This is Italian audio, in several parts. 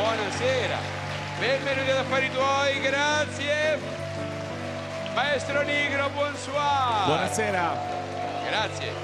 Buonasera, benvenuti ad Affari Tuoi, grazie. Maestro Nigro, bonsoir. Buonasera. Grazie.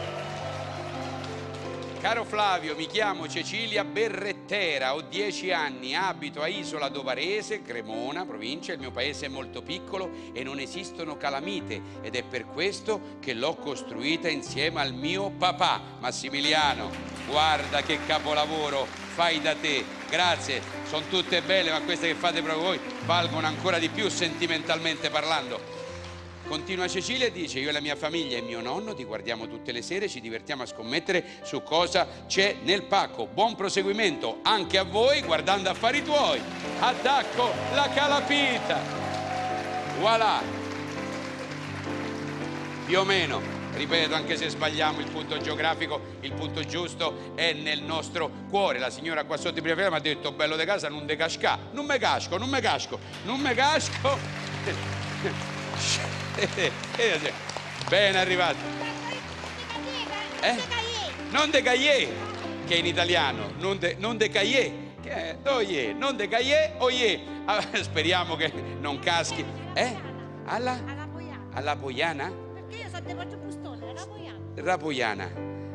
Caro Flavio, mi chiamo Cecilia Berrettera, ho 10 anni, abito a Isola Dovarese, Cremona, provincia, il mio paese è molto piccolo e non esistono calamite ed è per questo che l'ho costruita insieme al mio papà, Massimiliano. Guarda che capolavoro, fai da te, grazie, sono tutte belle ma queste che fate proprio voi valgono ancora di più sentimentalmente parlando. Continua Cecilia e dice: io e la mia famiglia e mio nonno ti guardiamo tutte le sere, ci divertiamo a scommettere su cosa c'è nel pacco. Buon proseguimento anche a voi guardando Affari Tuoi. Attacco la calapita. Voilà. Più o meno, ripeto, anche se sbagliamo il punto geografico, il punto giusto è nel nostro cuore. La signora qua sotto in prima fila mi ha detto: bello de casa, non de cascà. Non me casco, non me casco, non me casco. Ben arrivati. Non de cahier, che in italiano non de cahier, che è doye, non de cahier oye. Speriamo che non caschi. Alla Poiana? Perché io sono di Poggio Bustone, la Rapoiana.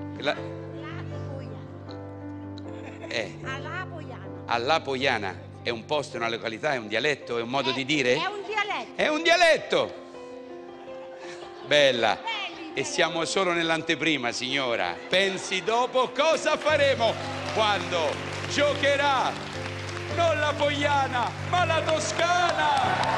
Alla Poiana. Alla Poiana è un posto, una località, è un dialetto, è un modo di dire? È un dialetto. È un dialetto. Bella. E siamo solo nell'anteprima, signora. Pensi dopo cosa faremo quando giocherà non la Poiana, ma la Toscana.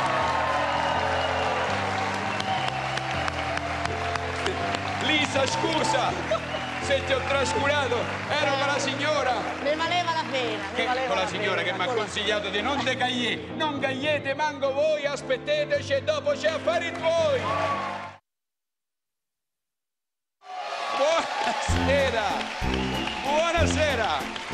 Lisa, scusa se ti ho trascurato, ero con la signora. Ne valeva la pena. Con la signora che mi ha consigliato di non decagliere, non cagliete manco voi, aspetteteci e dopo c'è Affari Tuoi. Buonasera! Buonasera!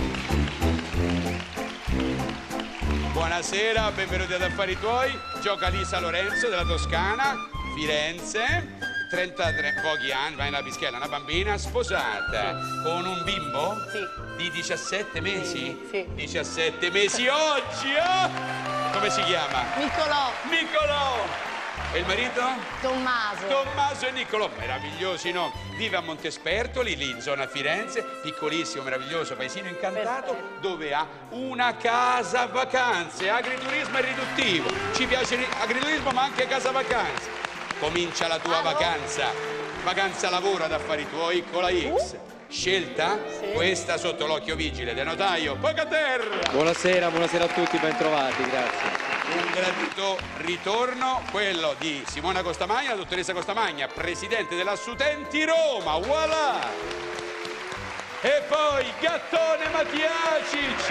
Buonasera, benvenuti ad Affari Tuoi. Gioca Lisa Lorenzo della Toscana, Firenze, 33, pochi anni, va nella pischella, una bambina sposata con un bimbo di 17 mesi? Sì. 17 mesi oggi, Come si chiama? Niccolò! E il marito? Tommaso e Niccolò, meravigliosi nomi. Vive a Montespertoli, lì in zona Firenze, piccolissimo, meraviglioso paesino incantato, dove ha una casa vacanze, agriturismo è riduttivo. Ci piace l'agriturismo ma anche casa vacanze. Comincia la tua vacanza lavoro ad Affari Tuoi con la X. Scelta? Sì. Questa sotto l'occhio vigile del notaio Pocaterra. Buonasera a tutti, ben trovati, grazie. Un gradito ritorno, quello di Simona Costamagna, la dottoressa Costamagna, presidente della Sutenti Roma, voilà! E poi Gattone Matiacic!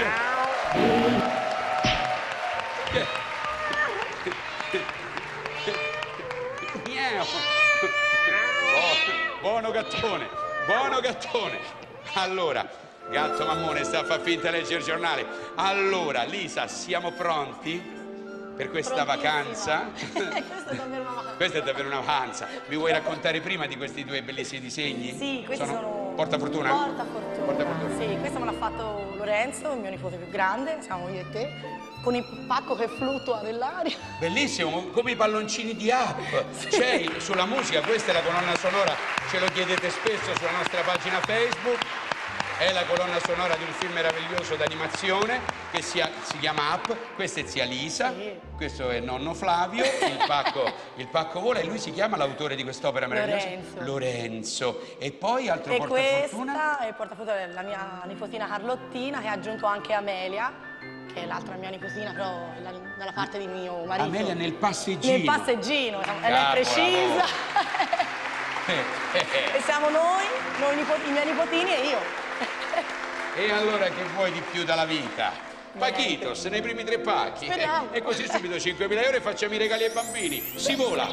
Buono Gattone! Allora, Gatto Mammone sta a far finta di leggere il giornale. Allora, Lisa, siamo pronti? Per questa vacanza? Questa è davvero una vacanza. Mi vuoi raccontare prima di questi due bellissimi disegni? Sì, questi sono... Portafortuna? Portafortuna. Sì, questo me l'ha fatto Lorenzo, il mio nipote più grande, siamo io e te, con il pacco che fluttua nell'aria. Bellissimo, come i palloncini di Up. Sì. C'è sulla musica, questa è la colonna sonora, ce lo chiedete spesso sulla nostra pagina Facebook. È la colonna sonora di un film meraviglioso d'animazione che si chiama Up. Questa è zia Lisa, questo è nonno Flavio, il pacco vola e lui si chiama l'autore di quest'opera meravigliosa? Lorenzo. E poi altro portafortuna? Questa è il portafortuna della mia nipotina Carlottina che ha aggiunto anche Amelia, che è l'altra mia nipotina, però dalla parte di mio marito. Amelia nel passeggino. Nel passeggino, lei è precisa. E siamo noi i miei nipotini e io. E allora che vuoi di più dalla vita? Pachitos nei primi 3 pacchi. E così subito 5.000 euro e facciamo i regali ai bambini. Si vola!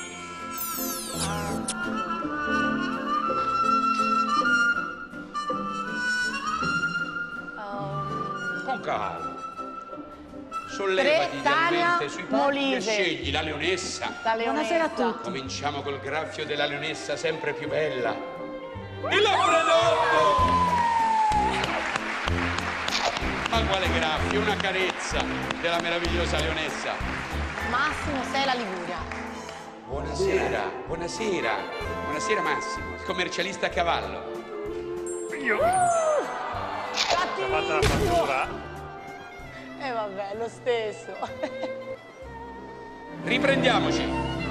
Con calma. Sollevati idealmente sui pacchi e scegli la leonessa. Buonasera a tutti. Cominciamo col graffio della leonessa sempre più bella. Il Labrador! Ma quale graffio, una carezza della meravigliosa leonessa. Massimo Sela Liguria. Buonasera, buonasera. Buonasera Massimo, il commercialista a cavallo. Fatta la fattura? Vabbè, lo stesso. Riprendiamoci.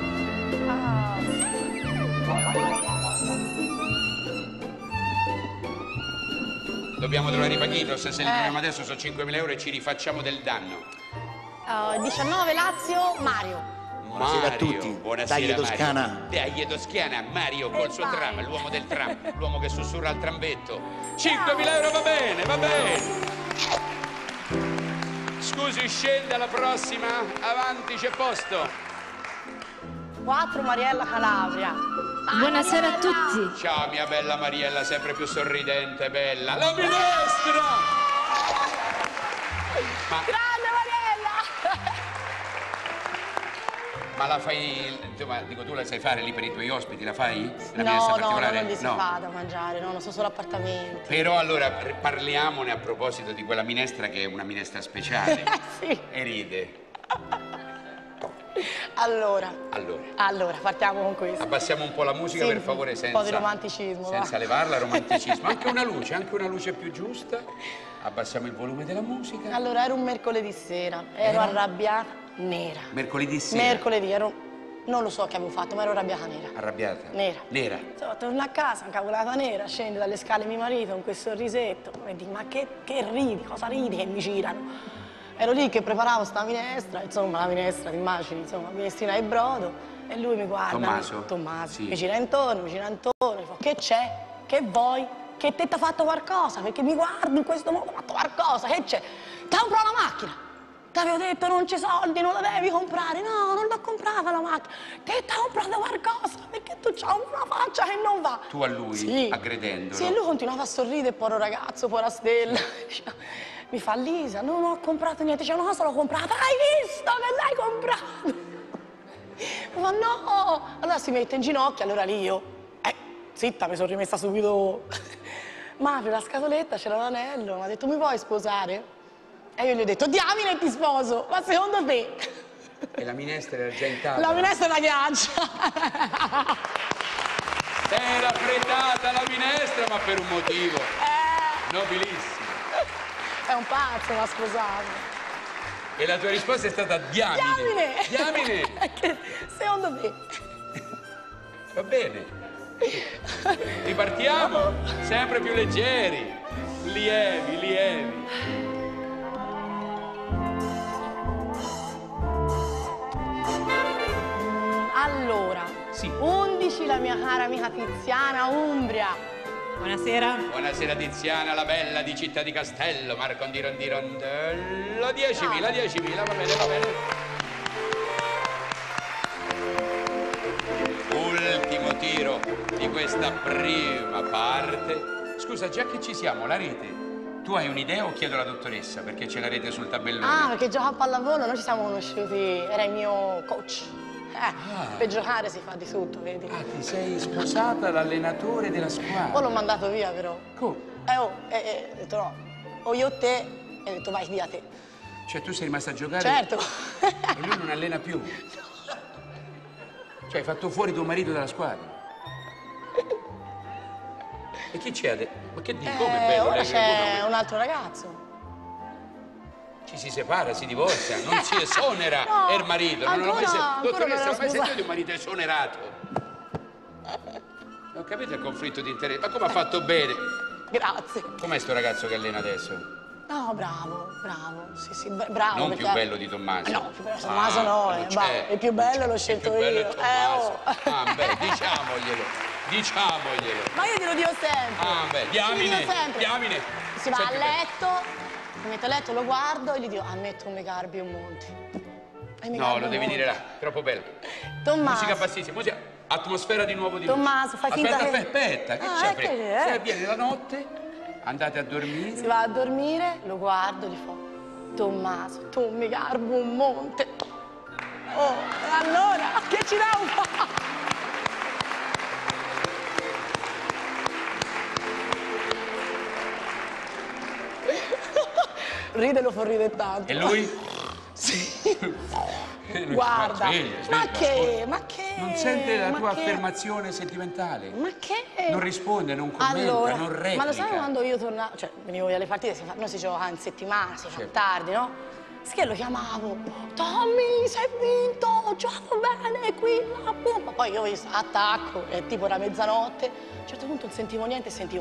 Dobbiamo trovare i Pachitos, se li troviamo adesso sono 5.000 euro e ci rifacciamo del danno. 19 Lazio, Mario. Buonasera a tutti. Buonasera Dagli Toscana. Mario. Dagli Toscana, Mario col suo tram, l'uomo del tram, l'uomo che sussurra al trambetto. 5.000 euro va bene, va bene. Scusi, scende alla prossima. Avanti, c'è posto. 4 Mariella Calabria. Buonasera a tutti. Ciao mia bella Mariella, sempre più sorridente, bella. La minestra! Grande Mariella! Ma la fai, insomma, dico, tu la sai fare lì per i tuoi ospiti, la fai? La No, minestra no, particolare? non gli si fa da mangiare, no, non sono solo appartamenti. Però allora parliamone a proposito di quella minestra che è una minestra speciale. Sì. E ride. Allora, partiamo con questo. Abbassiamo un po' la musica, Sì, per favore, un po' di senza romanticismo, senza va. levarla, romanticismo. Anche una luce più giusta. Abbassiamo il volume della musica. Allora, era un mercoledì sera, ero arrabbiata nera. Mercoledì sera. Mercoledì, non lo so che avevo fatto, ma ero arrabbiata nera. Arrabbiata? Nera. Nera. Insomma, torno a casa, incavolata nera, scende dalle scale mio marito con quel sorrisetto e dico, ma che ridi, cosa ridi che mi girano? Ero lì che preparavo sta minestra, insomma la minestra, ti immagini, insomma, minestrina di brodo, e lui mi guarda. Tommaso. Sì. Mi gira intorno, mi fa, che c'è? Che vuoi? Che te t'ha fatto qualcosa? Perché mi guardi in questo modo, ho fatto qualcosa, che c'è? T'ha comprato la macchina! T'avevo detto non c'è soldi, non la devi comprare. No, non l'ho comprata la macchina. Te t'ha comprato qualcosa, perché tu c'hai una faccia che non va. Tu a lui, sì, aggredendolo? Sì, e lui continuava a sorridere, povero ragazzo, povera stella. Mi fa, Lisa, non ho comprato niente. Dice, no, l'ho comprata. Hai visto che l'hai comprato? Mi fa, no. Allora si mette in ginocchio, allora lì io, zitta, mi sono rimessa subito. Ma apre la scatoletta, c'era l'anello, mi ha detto, mi vuoi sposare? E io gli ho detto, diamine e ti sposo, ma secondo te? E la minestra era già in tavola? La minestra è una ghiaccia. Era affrettata la minestra, ma per un motivo nobilissimo. È un pazzo, l'ha sposato. E la tua risposta è stata diamine. Diamine! Secondo me. Va bene. Ripartiamo, sempre più leggeri, lievi. Allora, sì. 11 la mia cara amica Tiziana, Umbria. Buonasera. Buonasera Tiziana, la bella di Città di Castello, Marcondi Rondello, 10.000, va bene. Ultimo tiro di questa prima parte. Scusa, già che ci siamo, la rete, tu hai un'idea o chiedo alla dottoressa, perché c'è la rete sul tabellone? Ah, perché gioca a pallavolo, noi ci siamo conosciuti, era il mio coach. Per giocare si fa di tutto, vedi? Ah, ti sei sposata l'allenatore della squadra? Poi l'ho mandato via, però. Come? Ho detto no, o io o te, e ho detto vai via te. Cioè tu sei rimasta a giocare? Certo. E lui non allena più? Cioè hai fatto fuori tuo marito dalla squadra? E chi c'è adesso? Ma che dici? Come è bello? Ora lei c'è un altro ragazzo. Ci si separa, si divorzia, non si esonera No, il marito. Non l'ho mai sentito. ancora Dottoressa, non l'ho mai l'ho sentito di un marito esonerato? Non capite il conflitto di interesse? Ma come ha fatto bene? Grazie. Com'è sto ragazzo che allena adesso? No, bravo. Sì, bravo. Non perché... più bello di Tommaso. No, più bello di Tommaso no. non c'è. Il più bello l'ho scelto Il più bello io. è Tommaso. Oh. Beh, diciamoglielo. Ma io glielo dico sempre. Beh, diamine. Si va a Senti bene. letto, mi metto a letto, lo guardo e gli dico, ammetto mi garbi un monte. No, lo devi dire là, troppo bello. Tommaso. Musica bassissima, musica, atmosfera di nuovo di Tommaso, fai finta che... Aspetta, che c'è? Se avviene la notte, andate a dormire. Si va a dormire, lo guardo e gli fa, Tommaso, tu mi garbo un monte. Oh, e allora, che ci devo fare? ride lo fa ridere tanto. E lui? Sì. Lui Guarda, sveglia, ma che? Non sente la tua che? affermazione sentimentale? Ma che? Non risponde, non commenta, Allora, non replica. ma lo sai quando io tornavo, cioè venivo alle partite, noi si gioca in settimana, si fa tardi, no? Sì, lo chiamavo, Tommy, sei vinto, gioco bene, qui, là, pum. Poi io attacco, è tipo la mezzanotte, a un certo punto non sentivo niente e sentivo...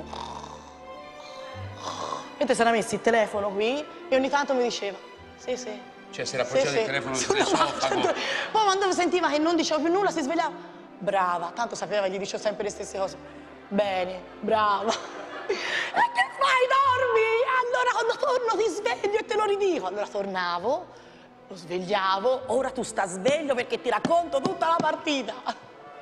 Mentre si era messo il telefono qui e ogni tanto mi diceva, sì. Cioè, si era appoggiato il telefono sull'esofago. Poi quando sentiva che non dicevo più nulla, si svegliava. Brava, tanto sapeva, gli dicevo sempre le stesse cose. Bene, brava. E che fai, dormi? Allora quando torno ti sveglio e te lo ridico. Allora tornavo, lo svegliavo, ora tu sta sveglio perché ti racconto tutta la partita.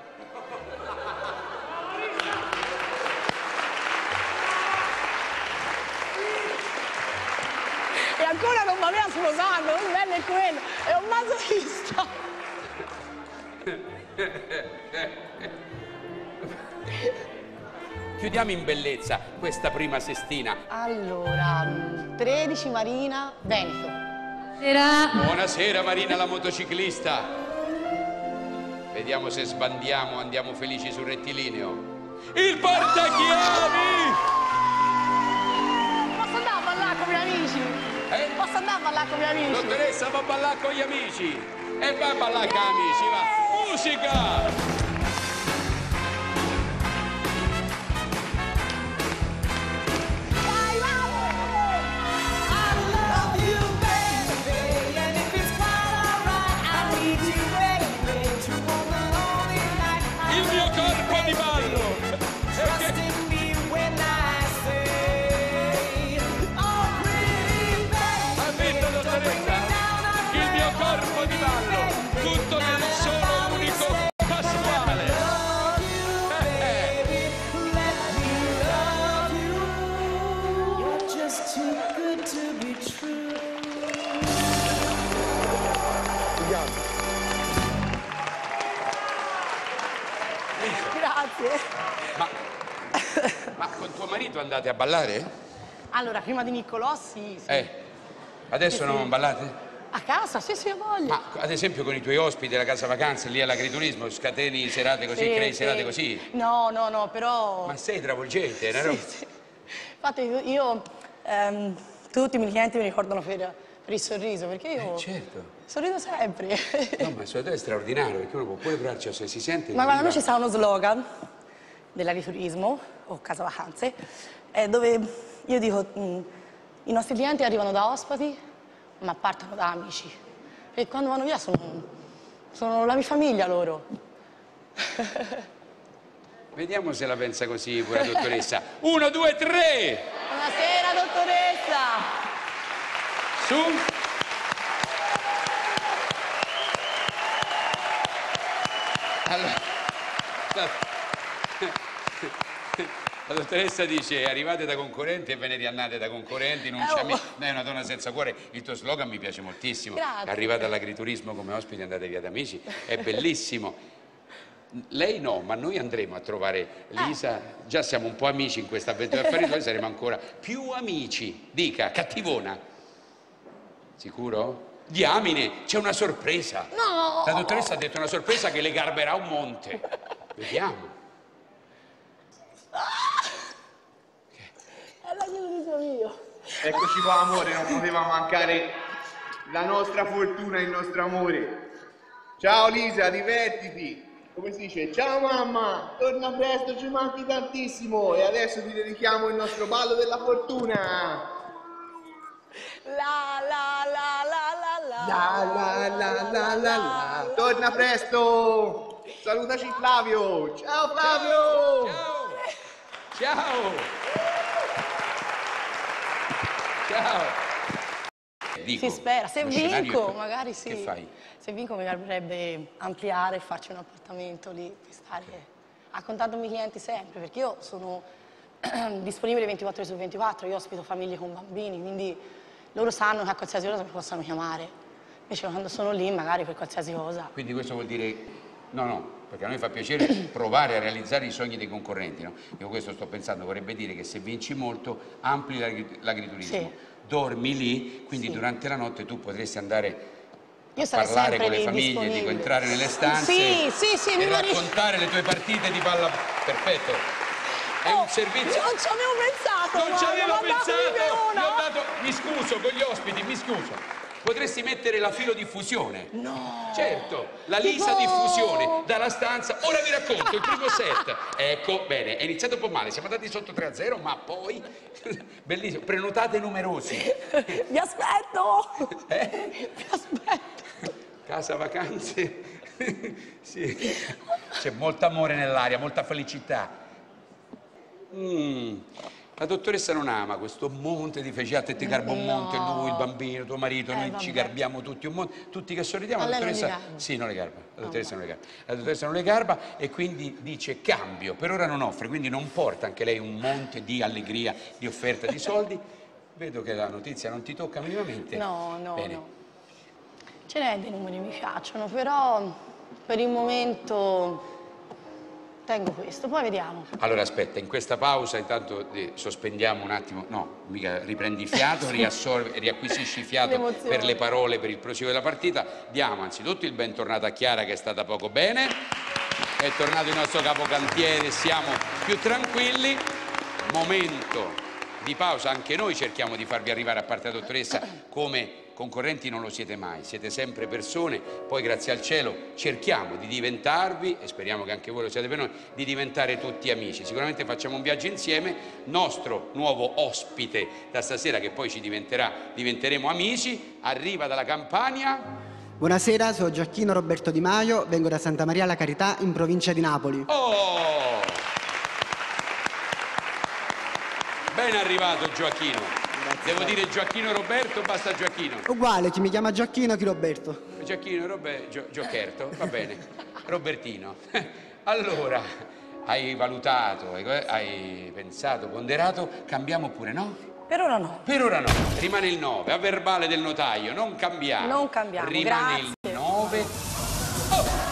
E ancora non mi aveva sposato, il bello è quello, è un masochista. Chiudiamo in bellezza questa prima sestina. Allora, 13 Marina, Veneto. Buonasera Marina la motociclista. Vediamo se sbandiamo, andiamo felici sul rettilineo. Il portachiavi! Posso andare a ballare con i miei amici? Posso andare a ballare con i miei amici? Dottoressa va a ballare con gli amici. E va a ballare con gli amici, va. Musica! Grazie. Ma con tuo marito andate a ballare? Allora, prima di Niccolò, sì. Adesso Sì, non sì. ballate? A casa? Sì, ho voglia. Ma ad esempio con i tuoi ospiti, la casa vacanze, lì all'agriturismo, scateni serate così, crei serate così? No, però... Ma sei travolgente, no? Sì. Infatti io tutti i miei clienti mi ricordano per il sorriso, perché io Certo. sorrido sempre. No, ma il suo è straordinario, perché uno può pure provarci, se si sente... Ma guarda, noi ci sta uno slogan dell'agriturismo, o casa vacanze, dove io dico, i nostri clienti arrivano da ospiti, ma partono da amici. E quando vanno via sono la mia famiglia loro. Vediamo se la pensa così pure la dottoressa. 1, 2, 3! Buonasera, dottoressa! Su! Allora, la dottoressa dice arrivate da concorrenti e ve ne riannate da concorrenti, non c'è lei è una donna senza cuore, il tuo slogan mi piace moltissimo. Grazie. Arrivate all'agriturismo come ospiti andate via da amici, è bellissimo. Lei no, ma noi andremo a trovare Lisa, già siamo un po' amici in questa avventura affari, noi saremo ancora più amici. Dica, cattivona. Sicuro? Diamine, c'è una sorpresa. No! La dottoressa ha detto una sorpresa che le garberà un monte. Vediamo. È l'agriturismo mio. Eccoci qua amore, non poteva mancare la nostra fortuna, il nostro amore. Ciao Lisa, divertiti. Come si dice? Ciao mamma, torna presto, ci manchi tantissimo. E adesso ti dedichiamo il nostro ballo della fortuna. La la la la la la. La la la la la la. Torna presto. Salutaci Flavio. Ciao Flavio. Ciao. Ciao. Dico, Si spera, se lo vinco scenario è- magari sì. Che fai? Se vinco mi piacerebbe ampliare e farci un appartamento lì, per stare a contatto con i miei clienti sempre, perché io sono disponibile 24 ore su 24, io ospito famiglie con bambini, quindi loro sanno che a qualsiasi cosa mi possono chiamare. Invece quando sono lì magari per qualsiasi cosa. Quindi questo vuol dire... No, perché a noi fa piacere provare a realizzare i sogni dei concorrenti, no? Io questo sto pensando, vorrebbe dire che se vinci molto ampli l'agriturismo. Sì. dormi lì, quindi durante la notte tu potresti andare Io a sarei parlare sempre con le lì, famiglie, disponibile. dico, entrare nelle stanze Sì, e mi va raccontare le tue partite di palla. Perfetto. È un servizio. Non ci avevo pensato. Non ci guarda, avevo ma pensato. datemi una. Gli ho dato... Mi scuso con gli ospiti, mi scuso. Potresti mettere la filodiffusione. No. Certo, la lisa diffusione dalla stanza. Ora vi racconto il primo set. Ecco, bene, è iniziato un po' male, siamo andati sotto 3-0, ma poi bellissimo, prenotate numerosi. Vi aspetto. Vi aspetto. Casa vacanze. Sì. C'è molto amore nell'aria, molta felicità. La dottoressa non ama questo monte di feci, a te ti garba un monte, lui, il bambino, tuo marito, noi ci garbiamo tutti un monte, tutti che sorridiamo, la dottoressa sì, non le garba, la dottoressa non le garba, la dottoressa non le garba e quindi dice cambio, per ora non offre, quindi non porta anche lei un monte di allegria, di offerta di soldi. Vedo che la notizia non ti tocca minimamente. No. Bene. Ce n'è dei numeri che mi piacciono, però per il momento tengo questo, poi vediamo. Allora aspetta, in questa pausa intanto sospendiamo un attimo, no, mica riprendi fiato, riacquisisci fiato per le parole, per il proseguo della partita. Diamo anzitutto il bentornato a Chiara che è stata poco bene, è tornato il nostro capocantiere, siamo più tranquilli. Momento di pausa, anche noi cerchiamo di farvi arrivare, a parte la dottoressa, come concorrenti non lo siete mai, siete sempre persone, poi grazie al cielo cerchiamo di diventarvi, e speriamo che anche voi lo siate per noi, di diventare tutti amici. Sicuramente facciamo un viaggio insieme, nostro nuovo ospite da stasera, che poi ci diventeremo amici, arriva dalla Campania. Buonasera, sono Gioacchino Roberto Di Maio, vengo da Santa Maria alla Carità in provincia di Napoli. Oh! Ben arrivato Gioacchino. Devo dire Gioacchino Roberto o basta Gioacchino? Uguale, chi mi chiama Gioacchino, chi Roberto. Gioacchino Roberto, Giocherto, va bene. Robertino. Allora, hai valutato, hai pensato, ponderato, cambiamo oppure no? Per ora no. Per ora no, rimane il 9, a verbale del notaio, non cambiamo. Non cambiamo, rimane grazie. il 9. Oh!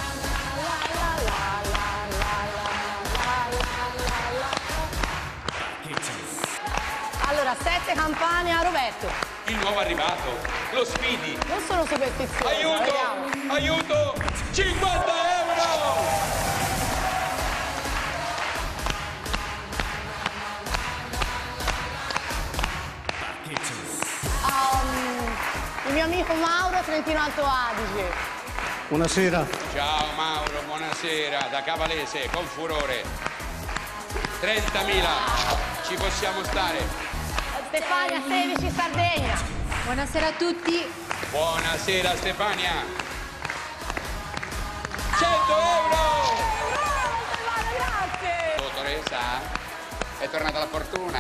Allora, 7 campane a Roberto. Il nuovo arrivato, lo sfidi. Non sono superstizioso. Aiuto, vediamo. aiuto, 50 euro! Il mio amico Mauro, Trentino Alto Adige. Buonasera. Ciao Mauro, buonasera, da Cavalese, con furore. 30.000, ci possiamo stare. Stefania 16, Sardegna. Buonasera a tutti. Buonasera Stefania. 100 euro! Stefania, grazie. Dottoressa, è tornata la fortuna,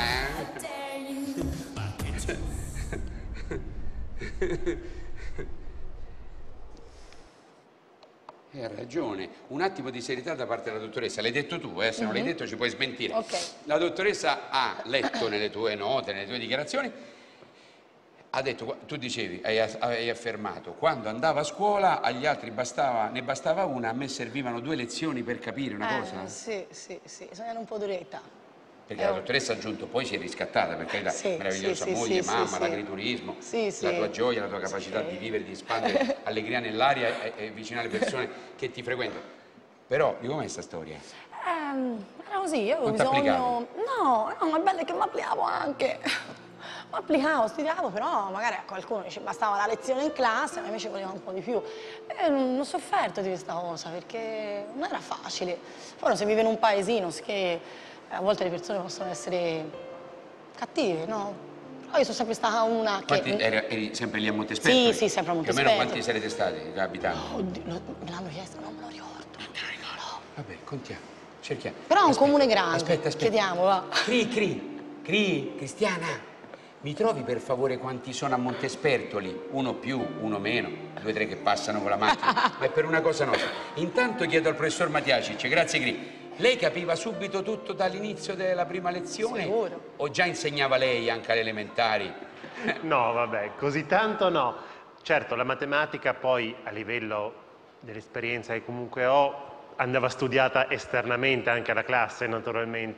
Hai ragione, un attimo di serietà da parte della dottoressa, l'hai detto tu, se non l'hai detto ci puoi smentire. Ok. La dottoressa ha letto nelle tue note, nelle tue dichiarazioni, ha detto, tu dicevi, hai affermato, quando andavo a scuola agli altri ne bastava una, a me servivano 2 lezioni per capire una cosa. Sì, sono un po' duretta. Perché la dottoressa ha aggiunto, poi si è riscattata, perché la meravigliosa moglie, mamma, l'agriturismo, la tua gioia, la tua capacità di vivere, di espandere allegria nell'aria e vicino alle persone che ti frequentano. Però, di com'è questa storia? Era così, io avevo Non bisogno... t'applicavi? No, ma è bello che mi applicavo anche. Mi applicavo, studiavo, però magari a qualcuno ci bastava la lezione in classe, a me invece voleva un po' di più. E non ho sofferto di questa cosa, perché non era facile. Poi se vive in un paesino, che a volte le persone possono essere cattive, no? Però io sono sempre stata una che... Eri sempre lì a Montesperto? Sì, sempre a Montesperto. Più o meno quanti sarete stati abitanti? Oddio, me l'hanno chiesto, non me lo ricordo. Non te lo ricordo. Vabbè, contiamo, cerchiamo. Però è un comune grande. Aspetta. Chiediamo, va. Cri, Cristiana, mi trovi per favore quanti sono a Montespertoli? 1 più, 1 meno, 2 o 3 che passano con la macchina, ma è per una cosa nostra. Intanto chiedo al professor Matiacic, grazie Cri. Lei capiva subito tutto dall'inizio della prima lezione? Sicuro. O già insegnava lei anche alle elementari? No, vabbè, così tanto no. Certo, la matematica poi a livello dell'esperienza che comunque ho andava studiata esternamente anche alla classe, naturalmente.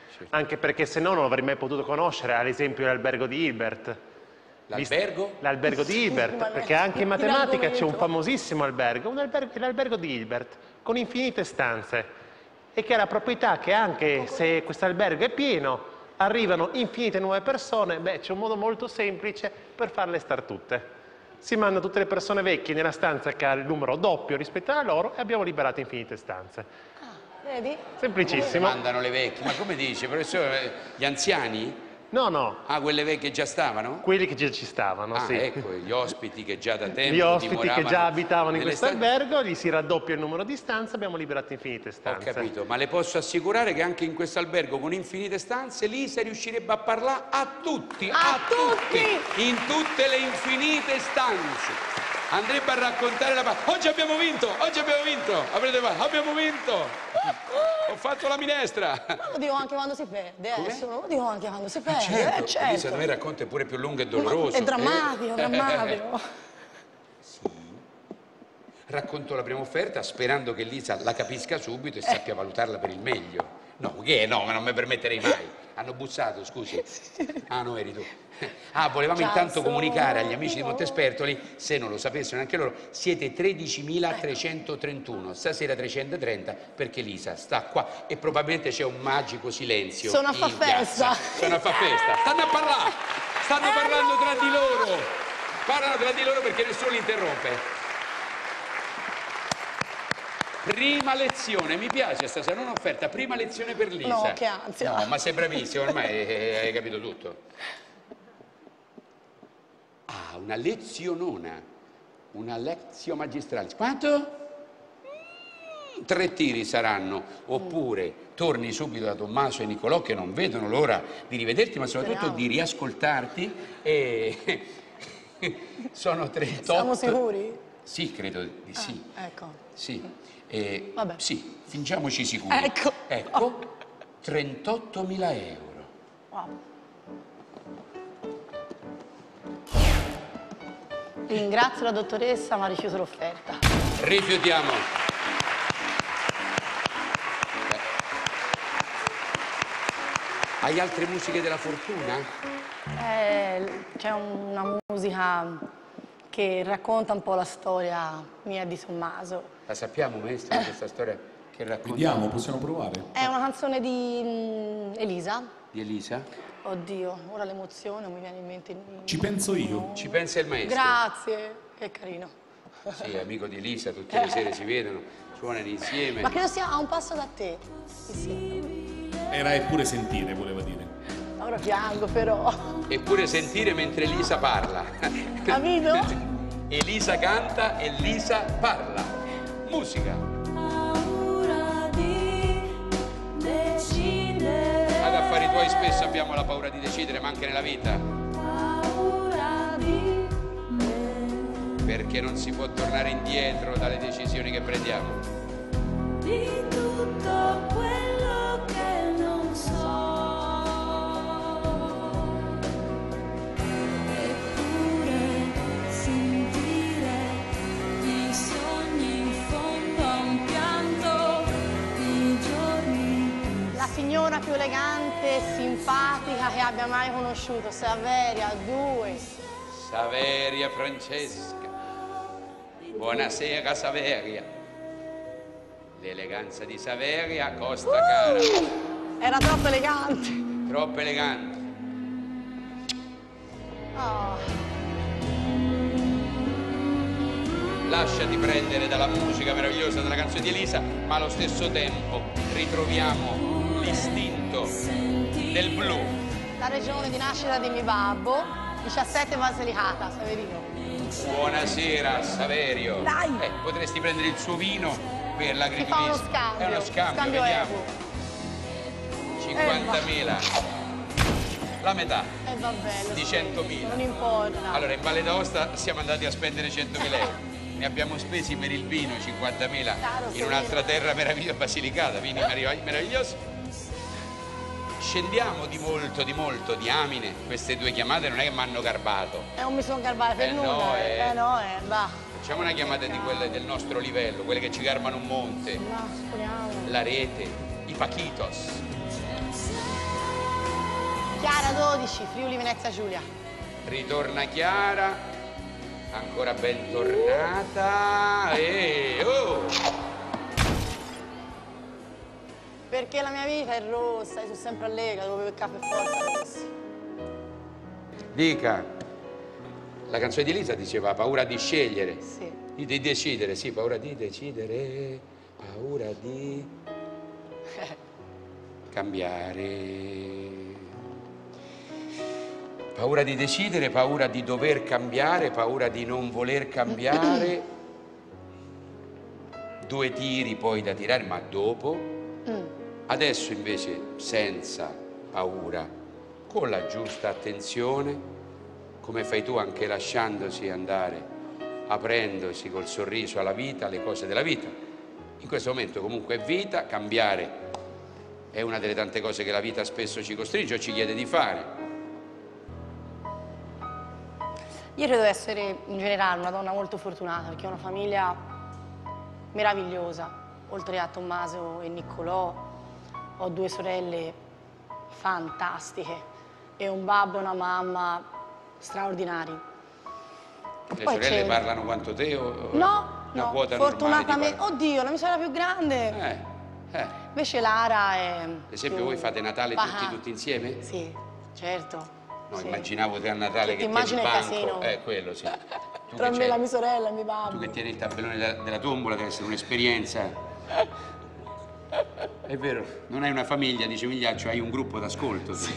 Anche perché se no non avrei mai potuto conoscere, ad esempio, l'albergo di Hilbert. L'albergo? L'albergo di Hilbert, perché anche in matematica c'è un famosissimo albergo, l'albergo di Hilbert, con infinite stanze, e che ha la proprietà che anche se questo albergo è pieno, arrivano infinite nuove persone, beh, c'è un modo molto semplice per farle star tutte. Si manda tutte le persone vecchie nella stanza che ha il numero doppio rispetto a loro e abbiamo liberato infinite stanze. Vedi? Semplicissimo. Mandano le vecchie, ma come dice, professore, gli anziani? No, no. Ah, quelle vecchie già stavano? Quelli che già ci stavano, sì. Ecco, gli ospiti che già da tempo Gli ospiti che già abitavano in nelle questo albergo, gli si raddoppia il numero di stanze, abbiamo liberato infinite Ho stanze. capito, ma le posso assicurare che anche in questo albergo con infinite stanze Lisa riuscirebbe a parlare a tutti, A tutti! in tutte le infinite stanze. Andrebbe a raccontare la parte. Oggi abbiamo vinto, aprete qua, abbiamo vinto. Ho fatto la minestra. Ma lo dico anche quando si perde, adesso lo dico anche quando si perde. Certo, certo. Lisa, da me racconta è pure più lungo e doloroso. È drammatico, drammatico. Racconto la prima offerta sperando che Lisa la capisca subito e sappia valutarla per il meglio. No, che no, ma non mi permetterei mai. Hanno bussato, scusi. Ah, no, eri tu. Ah, volevamo intanto comunicare agli amici di Montespertoli, se non lo sapessero neanche loro, siete 13.331, stasera 330 perché Lisa sta qua e probabilmente c'è un magico silenzio. Sono a fa' festa. Sono a fa' festa. Stanno a parlare, stanno parlando tra di loro. Parlano tra di loro perché nessuno li interrompe. Prima lezione, mi piace stasera, non offerta, prima lezione per Lisa. No, che ansia. No, ma sei bravissimo, ormai hai capito tutto. Ah, una lezionona, una lezio magistralis. Quanto? 3 tiri saranno, oppure torni subito da Tommaso e Nicolò che non vedono l'ora di rivederti, ma soprattutto di riascoltarti e sono 38. Siamo sicuri? Sì, credo di sì. Ecco. Sì. Vabbè. Sì, fingiamoci sicuri. Ecco. 38.000 euro. Wow. Ringrazio la dottoressa, ma rifiuto l'offerta. Rifiutiamo. Hai altre musiche della fortuna? C'è una musica che racconta un po' la storia mia e di Tommaso. La sappiamo, maestro, questa storia che racconta? Vediamo, possiamo provare. È una canzone di Elisa. Di Elisa? Oddio, ora l'emozione non mi viene in mente. Ci penso io. Ci pensa il maestro? Grazie, che carino. Sì, è amico di Elisa, tutte le sere si vedono, suonano insieme. Ma credo sia a un passo da te. Era eppure sentire, voleva dire. Ora piango però. Eppure sentire mentre Elisa parla. Capito? Elisa canta e Lisa parla. Musica. Ad affari tuoi spesso abbiamo la paura di decidere, ma anche nella vita. Perché non si può tornare indietro dalle decisioni che prendiamo. Di tutto quello che non so. La signora più elegante e simpatica che abbia mai conosciuto, Saveria, 2. Saveria Francesca. Buonasera Saveria. L'eleganza di Saveria costa cara. Era troppo elegante. Troppo elegante. Oh. Lasciati prendere dalla musica meravigliosa della canzone di Elisa, ma allo stesso tempo ritroviamo l'istinto del blu. La regione di nascita di mio babbo, 17 Basilicata, Saverino. Buonasera Saverio. Dai! Potresti prendere il suo vino per l'agriturismo. Si fa uno scambio. È uno scambio, vediamo. 50.000. La metà vabbè, di 100.000. Non importa. Allora, in Valle d'Aosta siamo andati a spendere 100.000 euro. Ne abbiamo spesi per il vino 50.000 in un'altra terra meravigliosa, Basilicata, vini meravigliosi. Scendiamo di molto, diamine. Queste 2 chiamate non è che mi hanno garbato. Non mi sono garbata per nulla. No, va. Facciamo una chiamata di quelle del nostro livello, quelle che ci garbano un monte. No, speriamo. La rete, i paquitos. Chiara 12, Friuli Venezia Giulia. Ritorna Chiara, ancora bentornata. Perché la mia vita è rossa, io sono sempre allegra, devo bere caffè forza. Dica, la canzone di Elisa diceva paura di scegliere. Sì. Di decidere, sì, paura di decidere, paura di cambiare. Paura di decidere, paura di dover cambiare, paura di non voler cambiare. 2 tiri poi da tirare, ma dopo. Adesso invece senza paura, con la giusta attenzione, come fai tu anche lasciandosi andare, aprendosi col sorriso alla vita, alle cose della vita. In questo momento comunque è vita, cambiare è una delle tante cose che la vita spesso ci costringe o ci chiede di fare. Io credo essere in generale una donna molto fortunata perché ho una famiglia meravigliosa. Oltre a Tommaso e Niccolò, ho 2 sorelle fantastiche e un babbo e una mamma straordinari. Le sorelle parlano quanto te o No, una no, quota fortunatamente. normale Oddio, la mia sorella più grande. Invece Lara è... Ad esempio voi fate Natale tutti insieme? Sì, certo. No, sì. immaginavo te a Natale che tieni immagino il il banco. casino. Quello sì. Tu Tra che me, la mia sorella e mio babbo. Tu che tieni il tabellone della tombola deve essere un'esperienza. È vero, non hai una famiglia, dice Migliaccio, hai un gruppo d'ascolto. Sì.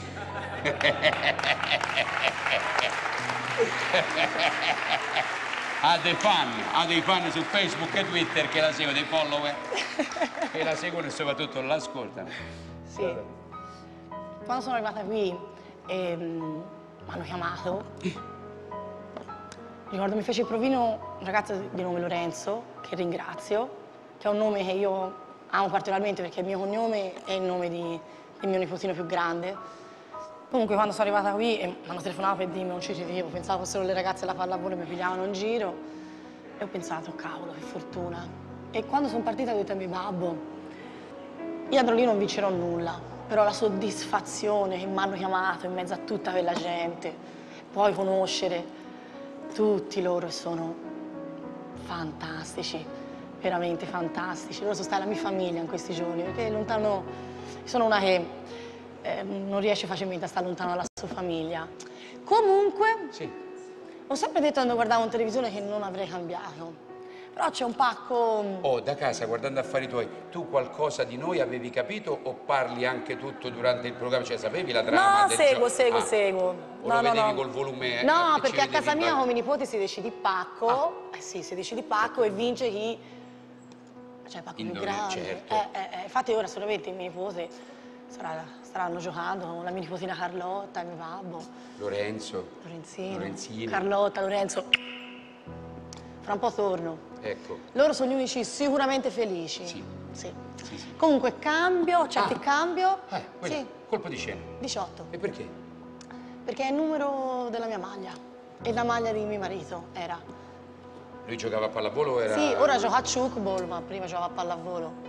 Ha dei fan su Facebook e Twitter che la seguono, dei follower che la seguono e soprattutto l'ascoltano. Sì. Quando sono arrivata qui mi hanno chiamato. Ricordo mi fece il provino un ragazzo di nome Lorenzo, che ringrazio, che è un nome che io amo particolarmente perché il mio cognome è il nome del mio nipotino più grande. Comunque quando sono arrivata qui mi hanno telefonato per dirmi non ci credevo, pensavo fossero le ragazze della pallavolo che mi pigliavano in giro e ho pensato, cavolo, che fortuna. E quando sono partita ho detto a mio babbo, io andrò lì non vincerò nulla, però la soddisfazione che mi hanno chiamato in mezzo a tutta quella gente, poi conoscere tutti loro e sono fantastici, veramente fantastici. Loro sono stati la mia famiglia in questi giorni, perché lontano, sono una che non riesce facilmente a stare lontano dalla sua famiglia. Comunque, sì. Ho sempre detto quando guardavo in televisione che non avrei cambiato, però c'è un pacco... Oh, da casa, guardando affari tuoi, tu qualcosa di noi avevi capito o parli anche tutto durante il programma? Cioè, sapevi la trama del gioco? Seguo. O lo vedevi col volume? No, perché a casa mia come nipoti si decide il pacco, sì, si decide il pacco e vince chi... Cioè il pacco più grande. Certo. Infatti ora solamente il mio nipote staranno giocando con la mia nipotina Carlotta, il mio babbo. Lorenzino. Carlotta, Lorenzo. Fra un po' torno. Ecco. Loro sono gli unici sicuramente felici. Sì. Comunque cambio, il cambio. Sì. Colpo di scena. 18. E perché? Perché è il numero della mia maglia. E la maglia di mio marito era. Lui giocava a pallavolo o era... Sì, ora gioca a Ciucball, ma prima giocava a pallavolo.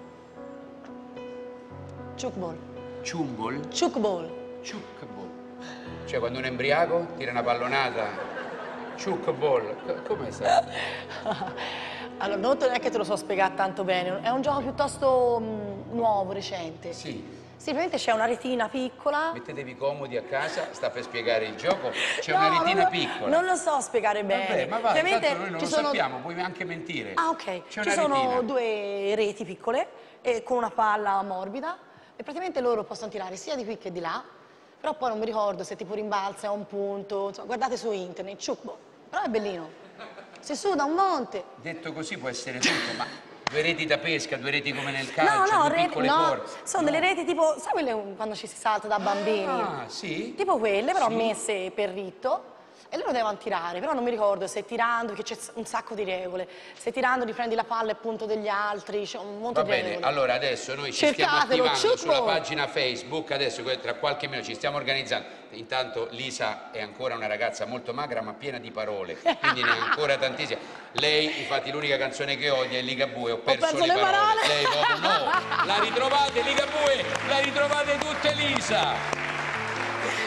Ciucball. Ciumbol? Ciucball. Ciucball. Cioè quando un embriaco tira una pallonata. Ciucball. Come sai? Allora, non è che te lo so spiegare tanto bene, è un gioco piuttosto nuovo, recente. Sì. Simplemente c'è una retina piccola. Mettetevi comodi a casa, sta per spiegare il gioco. C'è una retina piccola. Non lo so spiegare bene. Vabbè, ma vai, ovviamente tanto noi non lo sappiamo, puoi anche mentire. Ah, ok. C'è Ci una sono retina. 2 reti piccole con una palla morbida e praticamente loro possono tirare sia di qui che di là, però poi non mi ricordo se tipo rimbalza a un punto. Insomma, guardate su internet, ciucbo. Però è bellino. Si suda un monte. Detto così può essere tutto, ma 2 reti da pesca, 2 reti come nel calcio, No, 2 piccole corse. sono delle reti tipo, sai quelle quando ci si salta da bambini? Ah, sì? Tipo quelle, però Sì. messe per ritto. E loro devono tirare, però non mi ricordo se tirando, perché c'è un sacco di regole, se tirando riprendi la palla e punto degli altri, c'è un monte Va di bene, regole. allora adesso noi ci stiamo Cercatelo, attivando sulla ciucco! pagina Facebook, adesso tra qualche minuto ci stiamo organizzando. Intanto Lisa è ancora una ragazza molto magra ma piena di parole, quindi ne ha ancora tantissime. Lei, infatti l'unica canzone che odia è Ligabue, ho perso le parole. Lei proprio no, la ritrovate Ligabue, la ritrovate tutte Lisa.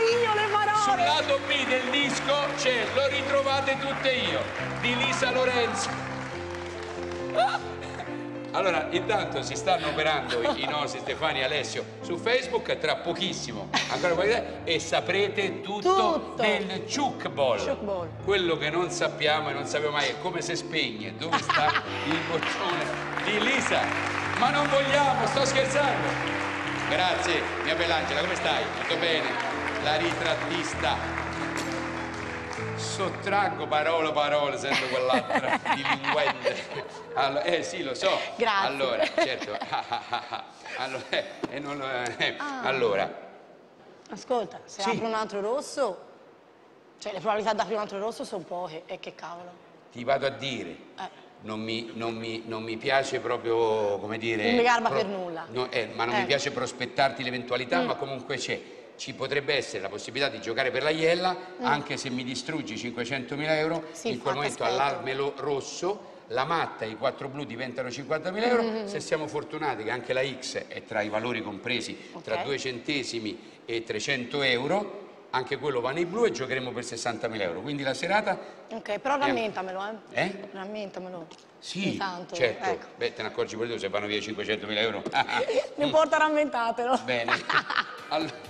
io le parole. Sul lato B del disco c'è Lo ritrovate tutte io di Lisa Lorenzo. Allora, intanto si stanno operando i nostri Stefania e Alessio su Facebook, tra pochissimo ancora e saprete tutto del Ciuc Ball. Quello che non sappiamo e non sappiamo mai è come si spegne, dove sta il boccione di Lisa. Ma non vogliamo, sto scherzando. Grazie, mia Belangela, come stai? Tutto bene? La ritrattista. Sottraggo parole, sento quell'altra dilinguente. Allora, sì, lo so. Grazie. Allora, certo. Allora. Ascolta, se Sì. apro un altro rosso, cioè le probabilità di aprire un altro rosso sono poche, e che cavolo. Ti vado a dire, non mi piace proprio, come dire... Non mi garba per nulla. Ma non mi piace prospettarti l'eventualità, ma comunque c'è. Ci potrebbe essere la possibilità di giocare per la Iella, anche se mi distruggi 500.000 euro, Sì, in quel momento allarme rosso, la matta e i 4 blu diventano 50.000 euro, se siamo fortunati che anche la X è tra i valori compresi, tra 2 centesimi e 300 euro, anche quello va nei blu e giocheremo per 60.000 euro. Quindi la serata... Ok, però rammentamelo, Rammentamelo. Sì, Intanto, certo. ecco. Beh, te ne accorgi pure tu se vanno via 500.000 euro. Non importa, rammentatelo. Bene. Allora...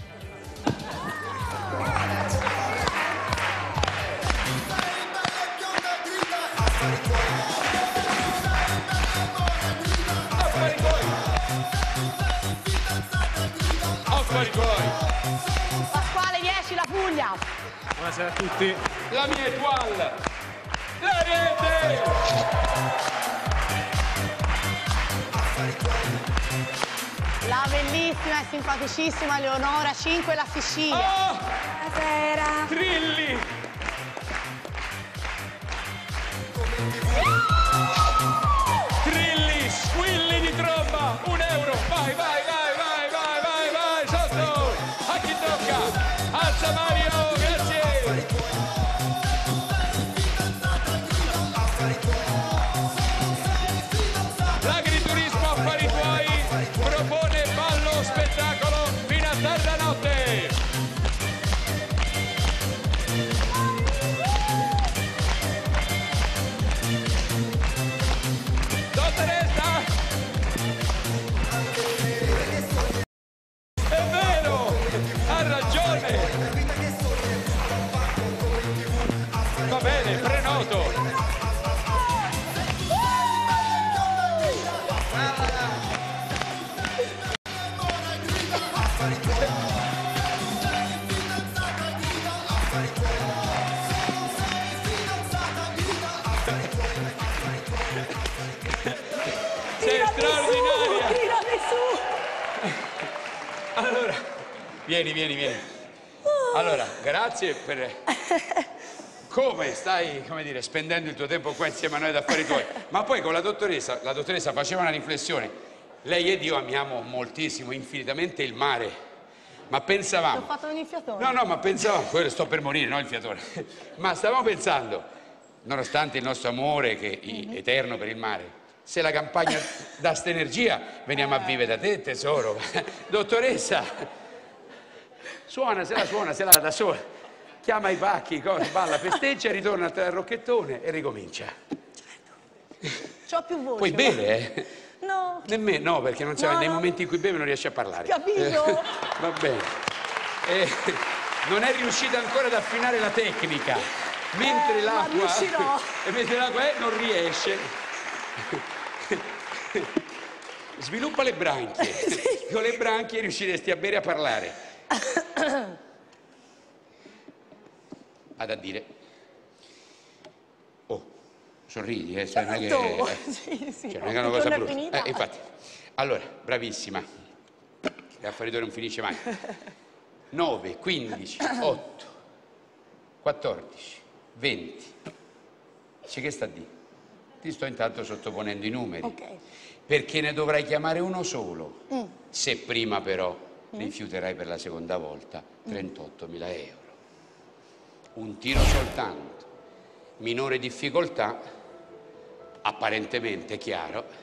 Pasquale 10, la Puglia. Buonasera a tutti. La mia étoile! La rete! La bellissima e simpaticissima Leonora 5, la Sicilia. Oh! Buonasera. Trilli! Trilli, squilli di tromba! 1 euro! Vai, vai, vai, vai, vai, vai, vai! Sotto! A chi tocca? Alza Mario! Grazie! L'agriturismo Affari Tuoi propone ballo spettacolo fino a tarda notte! Dottoressa! È vero! Ha ragione! Va bene, prenoto! Sei straordinaria! Tirami su! Allora, vieni. Allora, grazie per... Come stai, come dire, spendendo il tuo tempo qua insieme a noi ad Affari Tuoi. Ma poi con la dottoressa faceva una riflessione. Lei ed io amiamo moltissimo, infinitamente il mare. Ma pensavamo... Ti ho fatto venire il fiatone. No, ma pensavamo, quello sto per morire, no il fiatone. Ma stavamo pensando, nonostante il nostro amore che è eterno per il mare, se la campagna dà sta energia, veniamo a vivere da te, tesoro. Dottoressa, suona, se la da sola. Chiama i pacchi, balla, festeggia, ritorna al rocchettone e ricomincia. C'ho più voce. Puoi bere, eh? No. Nemmeno, no, perché non No, nei no. momenti in cui beve non riesce a parlare. Capito? Va bene. Non è riuscita ancora ad affinare la tecnica. Mentre ma l'acqua... riuscirò. Mentre l'acqua non riesce. Sviluppa le branchie. Sì. Con le branchie riusciresti a bere e a parlare. Vado a dire. Oh, sorridi, cioè non è che... Sì. Cioè, non è una cosa Non è brutta. finita. Infatti. Allora, bravissima. L'affare non finisce mai. 9, 15, 8, 14, 20. C'è che sta di? Ti sto intanto sottoponendo i numeri. Ok. Perché ne dovrai chiamare uno solo. Se prima però rifiuterai per la seconda volta 38.000 euro. Un tiro soltanto. Minore difficoltà, apparentemente chiaro.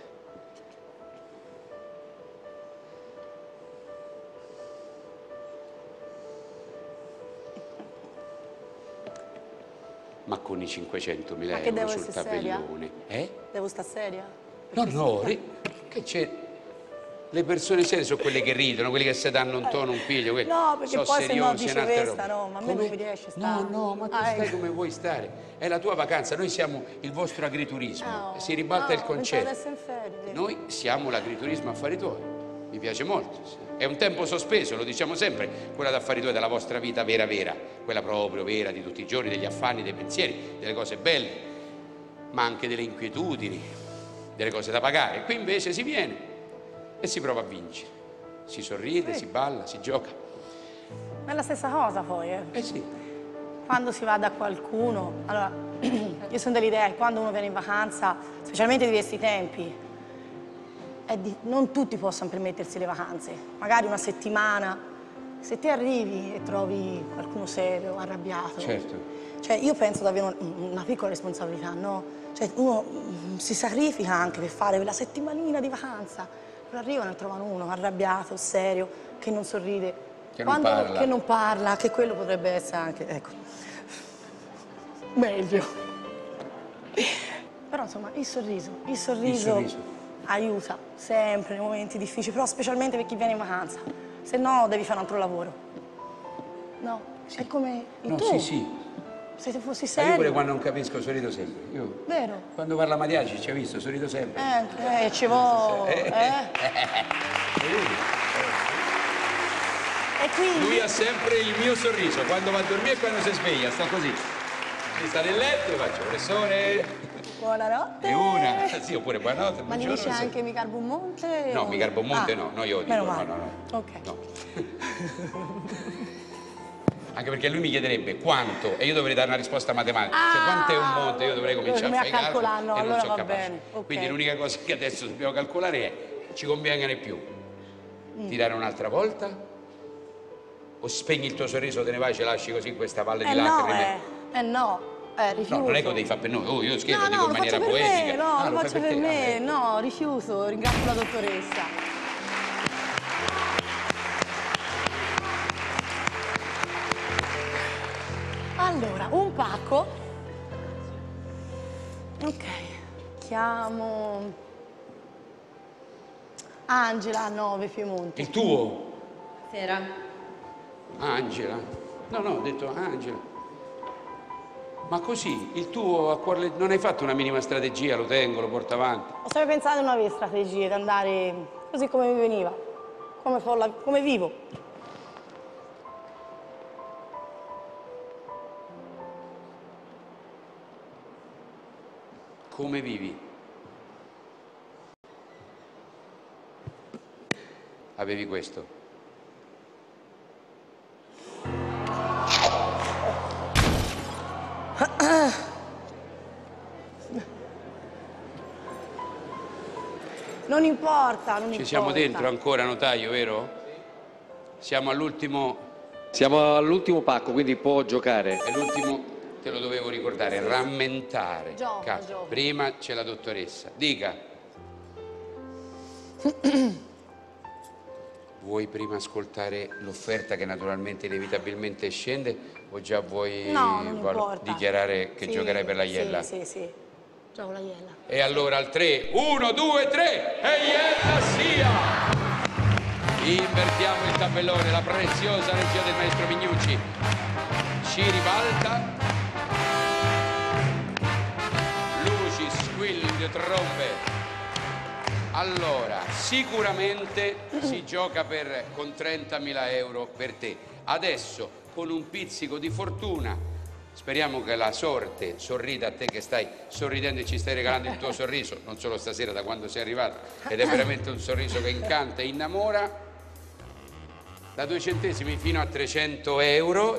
Ma con i 500.000 che euro devo sul essere seria? tabellone. Devo stare seria? No, no, che c'è? Le persone serie sono quelle che ridono, quelli che si danno un tono, un piglio. No, perché sono poi se no seriosi, dice in altre questa, robe. no, ma a me non mi riesce a stare. No, ma tu stai come vuoi stare. È la tua vacanza, noi siamo il vostro agriturismo. Si ribalta il concetto. Adesso in ferie. Noi siamo l'agriturismo affari tuoi. Mi piace molto. È un tempo sospeso, lo diciamo sempre, quella d'affari tuoi della vostra vita vera, quella proprio vera di tutti i giorni, degli affanni, dei pensieri, delle cose belle, ma anche delle inquietudini, delle cose da pagare. Qui invece si viene e si prova a vincere. Si sorride, si balla, si gioca. È la stessa cosa poi, sì. Quando si va da qualcuno, allora, io sono dell'idea che quando uno viene in vacanza, specialmente di questi tempi, non tutti possono permettersi le vacanze. Magari una settimana, se ti arrivi e trovi qualcuno serio, arrabbiato. Certo. Cioè, io penso di avere una piccola responsabilità, no? Cioè, uno si sacrifica anche per fare quella settimanina di vacanza. Arrivano e trovano uno arrabbiato, serio, che non sorride, che non parla, che quello potrebbe essere anche, ecco, meglio. Però insomma il sorriso aiuta sempre nei momenti difficili, però specialmente per chi viene in vacanza, se no devi fare un altro lavoro. No, è come tu. Sì. Se fossi Io serio. pure quando non capisco sorrido sempre. Io, vero? quando parla Madiaci, ci hai visto, sorrido sempre. Ci vuole. E quindi... Lui ha sempre il mio sorriso, quando va a dormire e quando si sveglia, sta così. Si sta nel letto e faccio, professore. Buonanotte. E una. Sì, oppure buonanotte. Ma gli dice anche mi garbo un monte? No, mi garbo un monte no, io dico no. Ok. No. Anche perché lui mi chiederebbe quanto e io dovrei dare una risposta matematica. Cioè quanto è un monte, io dovrei cominciare a fare i calcoli e non allora sono va capace. bene. Okay. Quindi l'unica cosa che adesso dobbiamo calcolare è ci conviene di più tirare un'altra volta o spegni il tuo sorriso, te ne vai e ce lasci così in questa valle di lacrime? Rifiuto. No, non è che lo devi fare per noi, io scherzo, no, dico in maniera poetica. Lo faccio per me, no, rifiuto, ringrazio la dottoressa. Allora, un pacco. Ok, chiamo Angela 9 Piemonte. Il tuo? Sera. Angela? No, ho detto Angela. Ma così, il tuo a cuore non hai fatto una minima strategia, lo tengo, lo porto avanti? Ho sempre pensato a nuove strategie, di andare così come mi veniva, come vivo. Come vivi? Avevi questo? Non importa, Ci siamo dentro ancora, notaio, vero? Siamo all'ultimo... Siamo all'ultimo pacco, quindi può giocare. È l'ultimo, te lo dovevo ricordare, rammentare. Gioca. Prima c'è la dottoressa. Dica. Vuoi prima ascoltare l'offerta che naturalmente inevitabilmente scende o già vuoi dichiarare che giocherai per la Iella? Sì. Gioco la Iella. E allora al 3, 1, 2, 3 e Iella sia! Invertiamo il tabellone, la preziosa regia del maestro Mignucci ci ribalta. Luci, squilli, trombe. Allora, sicuramente si gioca con 30.000 euro per te. Adesso, con un pizzico di fortuna, speriamo che la sorte sorrida a te che stai sorridendo e ci stai regalando il tuo sorriso, non solo stasera, da quando sei arrivato, ed è veramente un sorriso che incanta e innamora. Da 2 centesimi fino a 300 euro,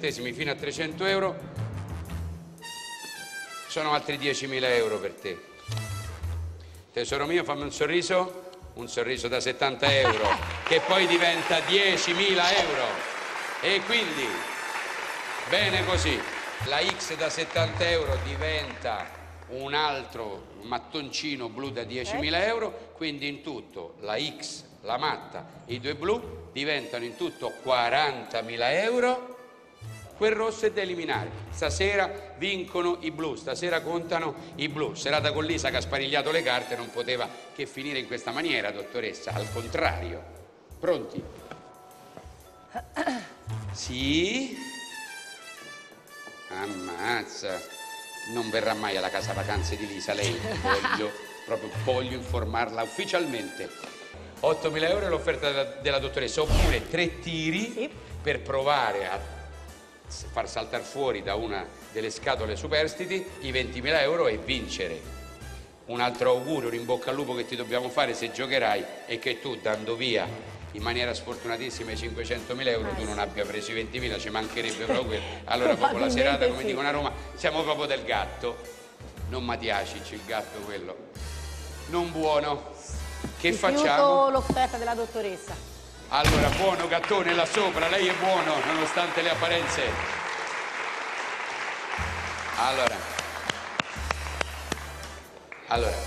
sono altri 10.000 euro per te. Tesoro mio, fammi un sorriso da 70 euro, che poi diventa 10.000 euro. E quindi, bene così, la X da 70 euro diventa un altro mattoncino blu da 10.000 euro, quindi in tutto la X, la matta, i 2 blu diventano in tutto 40.000 euro. quel rosso è da eliminare. Stasera vincono i blu, stasera contano i blu. Serata con Lisa che ha sparigliato le carte, non poteva che finire in questa maniera, dottoressa, al contrario. Pronti? Sì? Ammazza, non verrà mai alla casa vacanze di Lisa, lei, voglio informarla ufficialmente. 8.000 euro è l'offerta della dottoressa, oppure 3 tiri per provare a far saltare fuori da una delle scatole superstiti i 20.000 euro e vincere. Un altro augurio, un in bocca al lupo che ti dobbiamo fare se giocherai è che tu, dando via in maniera sfortunatissima i 500.000 euro, tu non abbia preso i 20.000, ci mancherebbe proprio quello. Allora proprio la serata, come dicono a Roma, siamo proprio del gatto. Non Matiacic, il gatto quello. Non buono. Che facciamo? L'offerta della dottoressa. Allora, buono gattone là sopra, lei è buono nonostante le apparenze. Allora,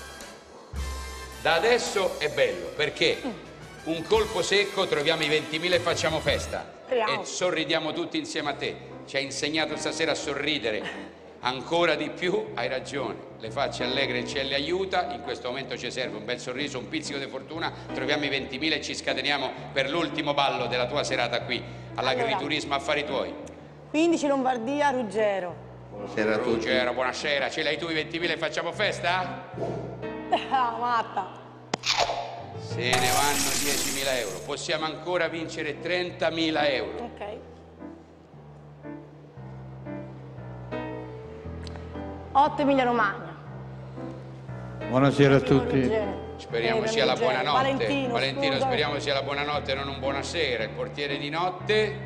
da adesso è bello, perché un colpo secco, troviamo i 20.000 e facciamo festa. E sorridiamo tutti insieme a te. Ci hai insegnato stasera a sorridere ancora di più, hai ragione. Le facce allegre il cielo aiuta, in questo momento ci serve un bel sorriso, un pizzico di fortuna, troviamo i 20.000 e ci scateniamo per l'ultimo ballo della tua serata qui, all'agriturismo Affari Tuoi. 15 Lombardia, Ruggero. Buonasera a tutti. Ruggero, buonasera, ce l'hai tu i 20.000 e facciamo festa? Matta. Se ne vanno 10.000 euro, possiamo ancora vincere 30.000 euro. Ok. 8 Emilia Romagna. Buonasera a tutti. Speriamo sia la buonanotte. Valentino, speriamo sia la buonanotte e non un buonasera. Il portiere di notte.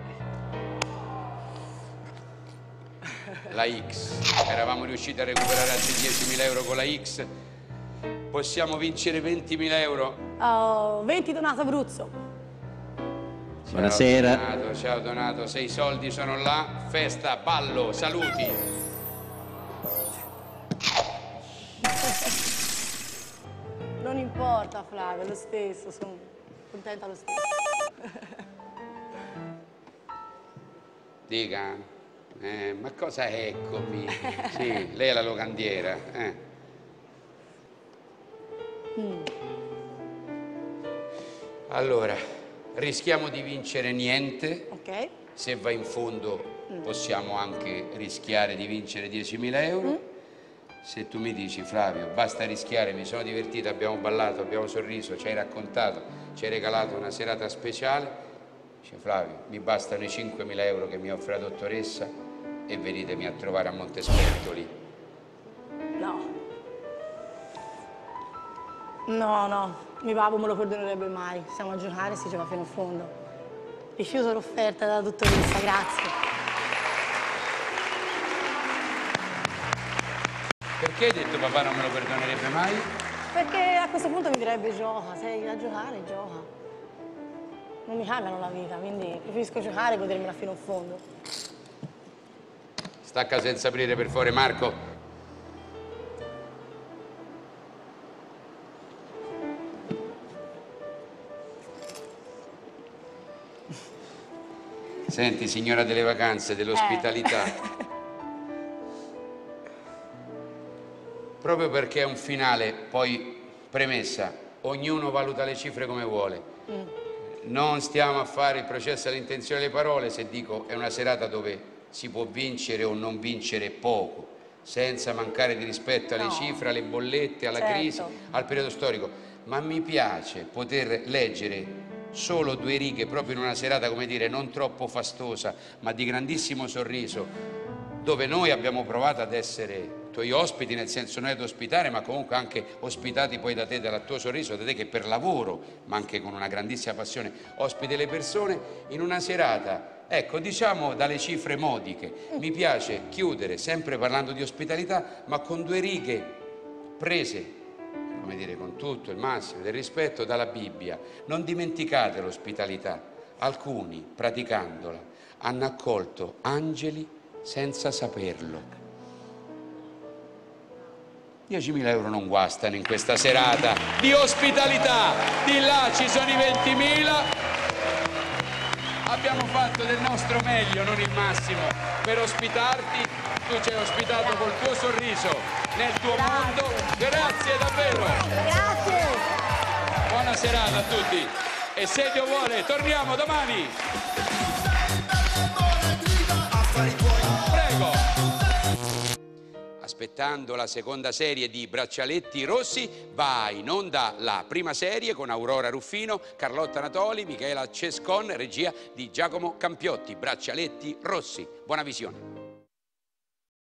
La X. Eravamo riusciti a recuperare altri 10.000 euro con la X. Possiamo vincere 20.000 euro. 20 Donato Abruzzo. Buonasera. Ciao Donato, se i soldi sono là, festa, ballo, saluti. Non importa Flavio, lo stesso, sono contenta lo stesso. Dica, ma cosa eccomi? Sì, lei è la locandiera. Allora, rischiamo di vincere niente. Ok. Se va in fondo possiamo anche rischiare di vincere 10.000 euro. Se tu mi dici, Flavio, basta rischiare, mi sono divertito, abbiamo ballato, abbiamo sorriso, ci hai raccontato, ci hai regalato una serata speciale, dice Flavio, mi bastano i 5.000 euro che mi offre la dottoressa e venitemi a trovare a Montespertoli. No, mio babbo me lo perdonerebbe mai, stiamo a giocare e si gioca fino in fondo. Rifiuto l'offerta della dottoressa, grazie. Perché hai detto papà non me lo perdonerebbe mai? Perché a questo punto mi direbbe gioca, sei a giocare, gioca. Non mi cambiano la vita, quindi preferisco giocare e godermela fino in fondo. Stacca senza aprire per favore, Marco. Senti, signora delle vacanze, dell'ospitalità. Proprio perché è un finale, poi premessa, ognuno valuta le cifre come vuole. Non stiamo a fare il processo all'intenzione delle parole, se dico è una serata dove si può vincere o non vincere poco, senza mancare di rispetto alle cifre, alle bollette, alla crisi, al periodo storico. Ma mi piace poter leggere solo 2 righe proprio in una serata, come dire, non troppo fastosa, ma di grandissimo sorriso, dove noi abbiamo provato ad essere tuoi ospiti, nel senso noi ad ospitare, ma comunque anche ospitati poi da te, dal tuo sorriso, da te che per lavoro, ma anche con una grandissima passione, ospiti le persone in una serata, ecco, diciamo dalle cifre modiche. Mi piace chiudere sempre parlando di ospitalità, ma con 2 righe prese, come dire, con tutto il massimo del rispetto dalla Bibbia. Non dimenticate l'ospitalità. Alcuni, praticandola, hanno accolto angeli senza saperlo. 10.000 euro non guastano in questa serata di ospitalità. Di là ci sono i 20.000. abbiamo fatto del nostro meglio, non il massimo, per ospitarti. Tu ci hai ospitato col tuo sorriso nel tuo mondo. Grazie davvero. Grazie. Buona serata a tutti. E se Dio vuole, torniamo domani. Prego. Aspettando la seconda serie di Braccialetti Rossi, va in onda la prima serie con Aurora Ruffino, Carlotta Natoli, Michela Cescon, regia di Giacomo Campiotti. Braccialetti Rossi. Buona visione.